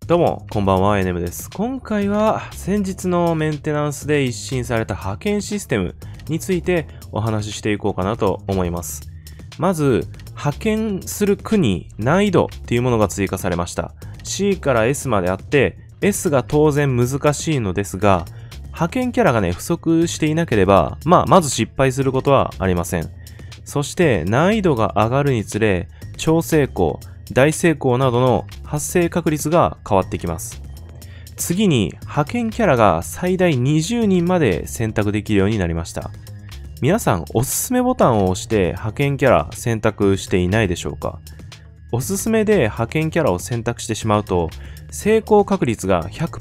どうも、こんばんは、NM です。今回は先日のメンテナンスで一新された派遣システムについてお話ししていこうかなと思います。まず、派遣する区に難易度っていうものが追加されました。C から S まであって、S が当然難しいのですが、派遣キャラが不足していなければ、まず失敗することはありません。そして難易度が上がるにつれ、超成功、大成功などの発生確率が変わってきます。次に派遣キャラが最大20人まで選択できるようになりました。皆さんおすすめボタンを押して派遣キャラ選択していないでしょうか？おすすめで派遣キャラを選択してしまうと成功確率が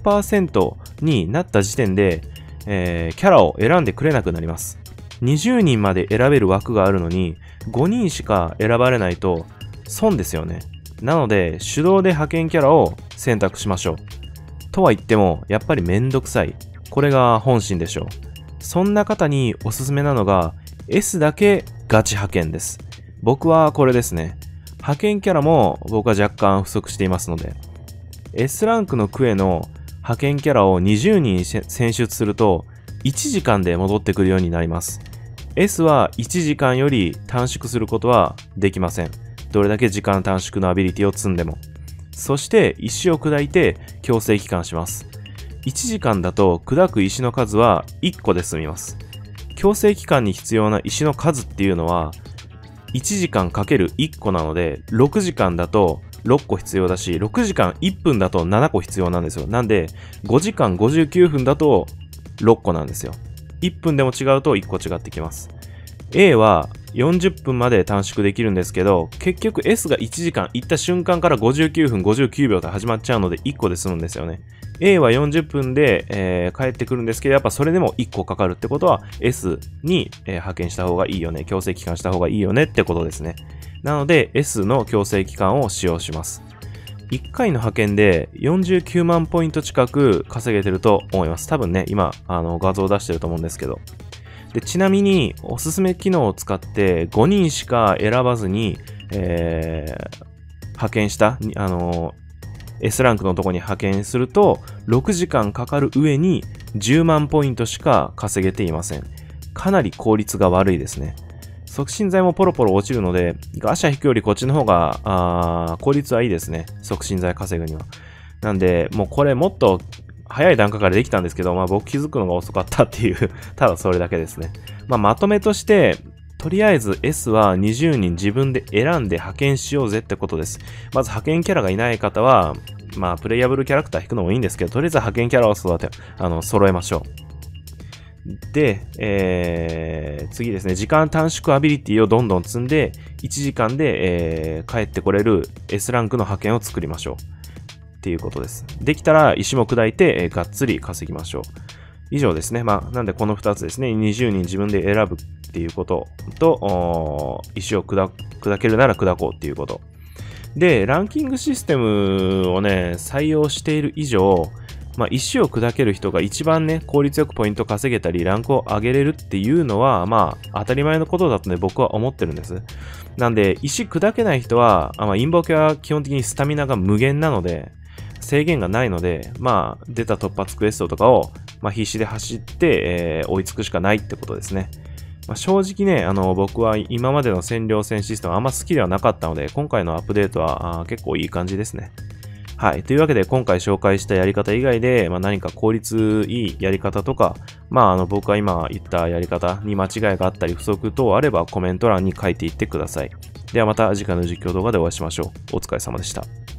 100% になった時点で、キャラを選んでくれなくなります。20人まで選べる枠があるのに5人しか選ばれないと損ですよね。なので手動で派遣キャラを選択しましょう。とは言ってもやっぱりめんどくさい。これが本心でしょう。そんな方におすすめなのが S だけガチ派遣です。僕はこれですね。派遣キャラも僕は若干不足していますので S ランクの区への派遣キャラを20人選出すると1時間で戻ってくるようになります。S は1時間より短縮することはできません。どれだけ時間短縮のアビリティを積んでも。そして石を砕いて強制帰還します。1時間だと砕く石の数は1個で済みます。強制帰還に必要な石の数っていうのは1時間かける1個なので6時間だと6個必要だし6時間1分だと7個必要なんですよ。なんで5時間59分だと6個なんですよ。1分でも違うと1個違ってきます。A は40分まで短縮できるんですけど、結局 S が1時間行った瞬間から59分59秒で始まっちゃうので1個で済むんですよね。A は40分で、帰ってくるんですけど、やっぱそれでも1個かかるってことは S に、派遣した方がいいよね、強制帰還した方がいいよねってことですね。なので S の強制帰還を使用します。1回の派遣で49万ポイント近く稼げてると思います。多分ね、今画像を出してると思うんですけど。でちなみにおすすめ機能を使って5人しか選ばずに、派遣したS ランクのとこに派遣すると6時間かかる上に10万ポイントしか稼げていません。かなり効率が悪いですね。促進剤もポロポロ落ちるのでガシャ引くよりこっちの方が効率はいいですね。促進剤稼ぐには。なんでもうこれもっと早い段階からできたんですけど、僕気づくのが遅かったっていうただそれだけですね。まとめとして、とりあえず S は20人自分で選んで派遣しようぜってことです。まず派遣キャラがいない方は、プレイヤブルキャラクター引くのもいいんですけど、とりあえず派遣キャラを揃えましょう。で、次ですね、時間短縮アビリティをどんどん積んで、1時間で、帰ってこれる S ランクの派遣を作りましょう。っていうことです。できたら石も砕いて、がっつり稼ぎましょう。以上ですね。なんでこの2つですね。20人自分で選ぶっていうことと、石を砕けるなら砕こうっていうこと。で、ランキングシステムをね、採用している以上、石を砕ける人が一番ね、効率よくポイント稼げたり、ランクを上げれるっていうのは、当たり前のことだとね、僕は思ってるんです。なんで、石砕けない人は、インボケは基本的にスタミナが無限なので、制限がないので、出た突発クエストとかを、必死で走って、追いつくしかないってことですね。正直ね、僕は今までの占領戦システムあんま好きではなかったので、今回のアップデートは結構いい感じですね。はい。というわけで、今回紹介したやり方以外で、何か効率いいやり方とか、僕が今言ったやり方に間違いがあったり不足等あればコメント欄に書いていってください。ではまた次回の実況動画でお会いしましょう。お疲れ様でした。